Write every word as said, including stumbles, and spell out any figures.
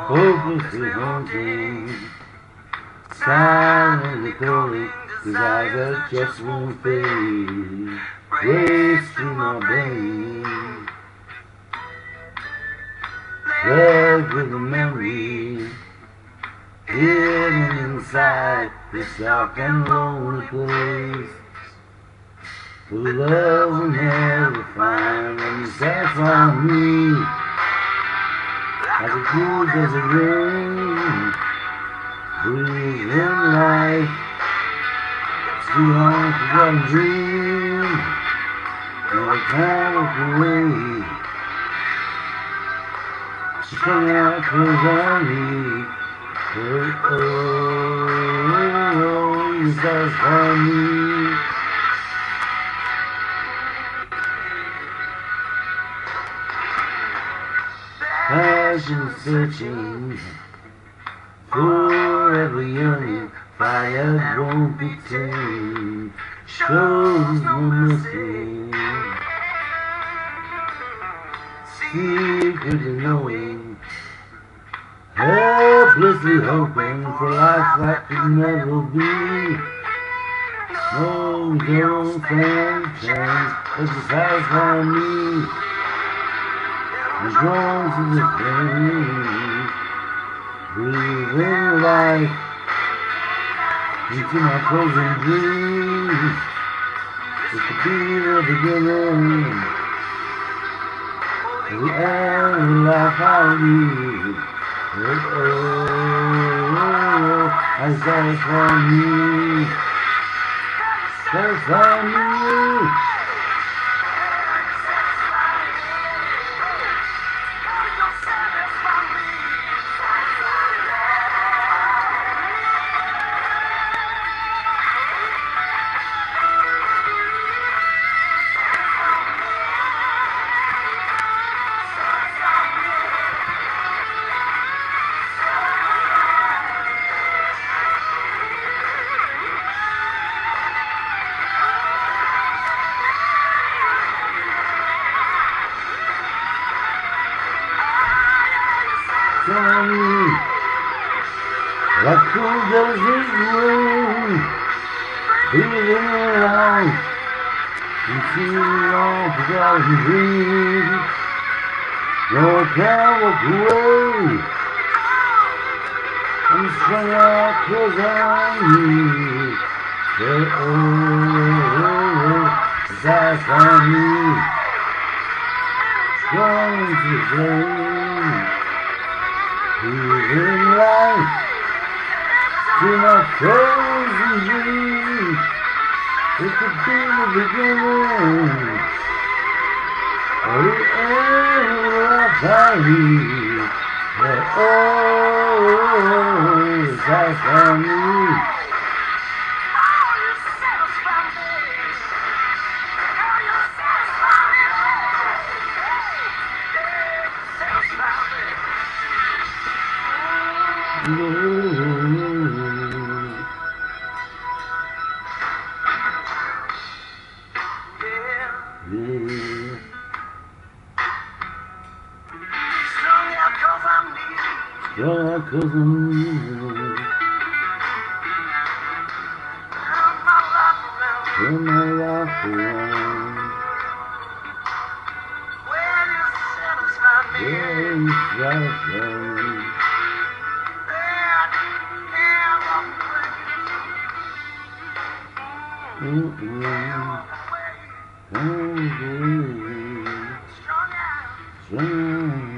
hopelessly haunting, silently calling, desires that just won't fade, race through my brain, left with a memory, hidden inside this dark and lonely place. The love will never find when you satisfy me, like a cool desert rain, breathe in life, too long for one dream, no time walk away, strung out close on me, oh, oh, oh, you satisfy me. Passion searching, forever yearning, fire won't be tamed, shows no mercy, secretly knowing, helplessly hoping for life that could never be. No, don't stand a chance, but you satisfy me. I'm drawn to the flame, breathing life into my frozen dreams. It could be the beginning of the end of the life I lead. Oh, oh, oh, I satisfy me, satisfy me. Johnny, like cool desert rain, breathing life, and too long forgotten dreams. No time walk away, I'm strung out close on me. Oh, oh, oh, oh, satisfy me, strung to the flame. Breathing life to my frozen dreams. It could be the beginning or the end of our life. Oh, oh, oh, satisfy me. Yeah. Strung out 'cause I'm needing. Strung out 'cause I'm needing. Turn my life around. Turn my life around. When you satisfy me. When you satisfy me. Mm-mm. Mm-hmm. Strong out. Strong out.